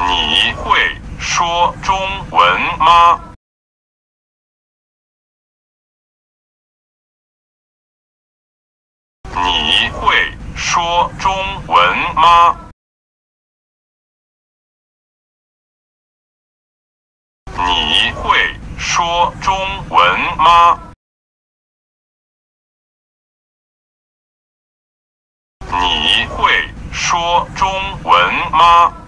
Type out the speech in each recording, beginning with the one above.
你会说中文吗？你会说中文吗？你会说中文吗？你会说中文吗？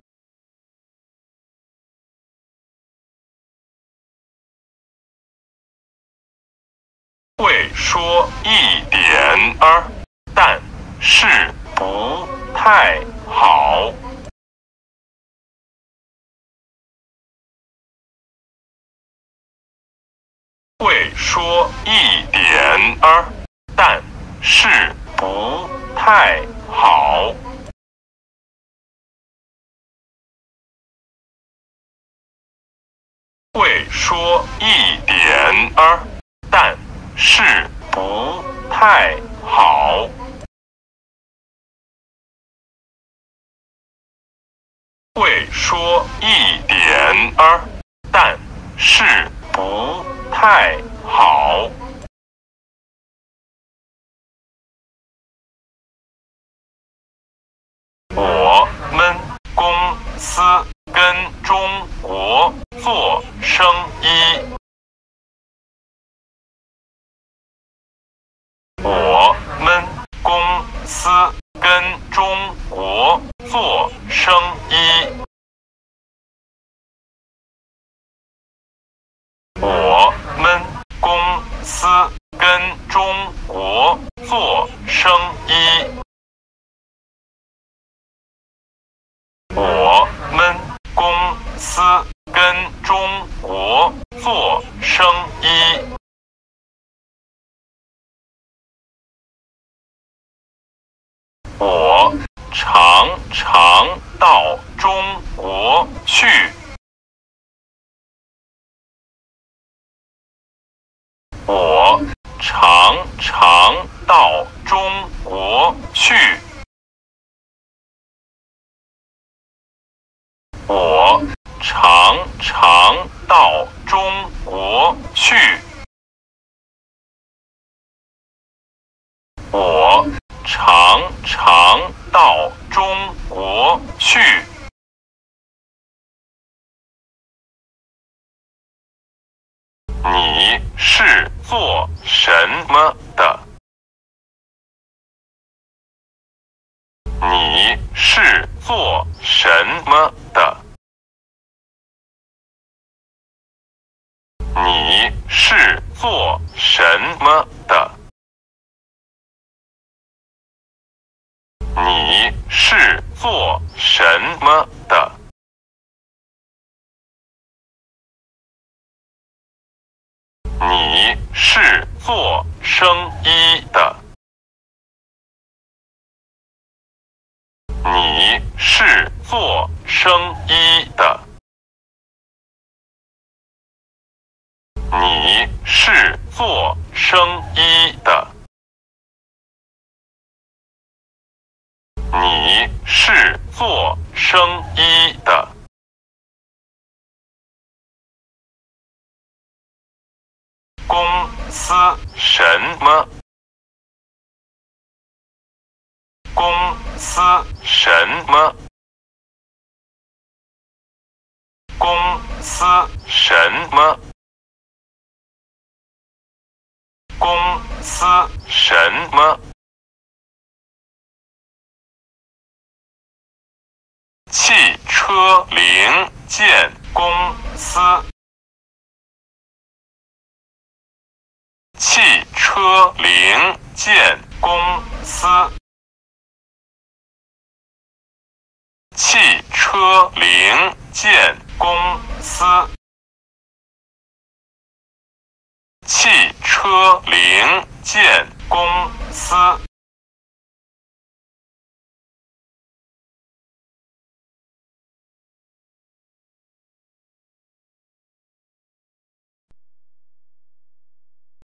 会说一点儿，但是不太好。会说一点儿，但是不太好。会说一点儿，但是不太好。会说一点儿，但是不太好。我们公司跟中国做生意。我们公司跟中国做生意。我们公司跟中国做生意。我们公司跟中国做生意。我常常到中国去。我常常到中国去。我常常到中国去。我常常到中国去。你是做什么的？你是做什么的？你是做什么的？你是做什么的？你是做生意的。你是做生意的。你是做生意的。你是做生意的。公司什么？公司什么？公司什么？公司什么？汽车零件公司。汽车零件公司。汽车零件公司。汽车零件公司。